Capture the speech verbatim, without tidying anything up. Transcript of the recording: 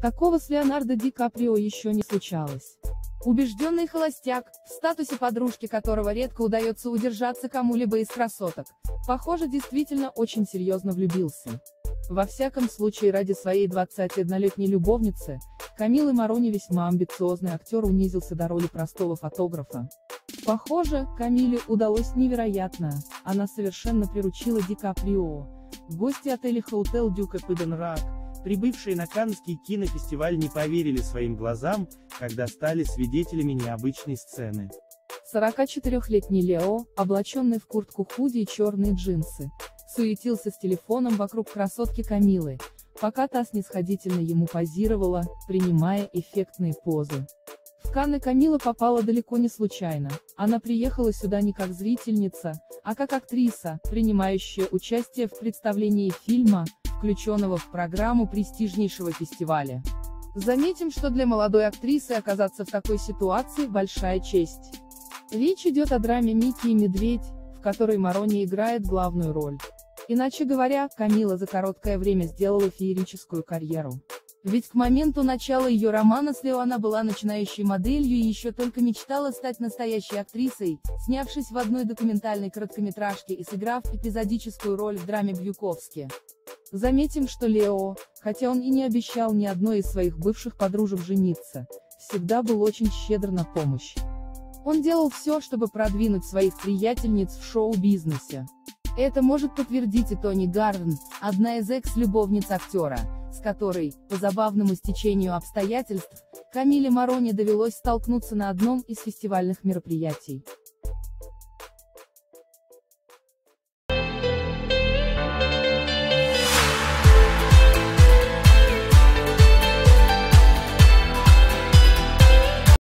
Такого с Леонардо Ди Каприо еще не случалось. Убежденный холостяк, в статусе подружки которого редко удается удержаться кому-либо из красоток, похоже, действительно очень серьезно влюбился. Во всяком случае, ради своей двадцатиоднолетней любовницы, Камиллы Марони весьма амбициозный актер унизился до роли простого фотографа. Похоже, Камилле удалось невероятно, она совершенно приручила Ди Каприо. Гости отеля Hotel Duke Eden Rock, прибывшие на Каннский кинофестиваль, не поверили своим глазам, когда стали свидетелями необычной сцены. сорокачетырёхлетний Лео, облаченный в куртку худи и черные джинсы, суетился с телефоном вокруг красотки Камиллы, пока та снисходительно ему позировала, принимая эффектные позы. В Канны Камилла попала далеко не случайно, она приехала сюда не как зрительница, а как актриса, принимающая участие в представлении фильма, включенного в программу престижнейшего фестиваля. Заметим, что для молодой актрисы оказаться в такой ситуации – большая честь. Речь идет о драме «Микки и медведь», в которой Марони играет главную роль. Иначе говоря, Камилла за короткое время сделала феерическую карьеру. Ведь к моменту начала ее романа с Лео она была начинающей моделью и еще только мечтала стать настоящей актрисой, снявшись в одной документальной короткометражке и сыграв эпизодическую роль в драме «Бьюковски». Заметим, что Лео, хотя он и не обещал ни одной из своих бывших подружек жениться, всегда был очень щедр на помощь. Он делал все, чтобы продвинуть своих приятельниц в шоу-бизнесе. Это может подтвердить и Тони Гарден, одна из экс-любовниц актера, с которой, по забавному стечению обстоятельств, Камилле Марони довелось столкнуться на одном из фестивальных мероприятий.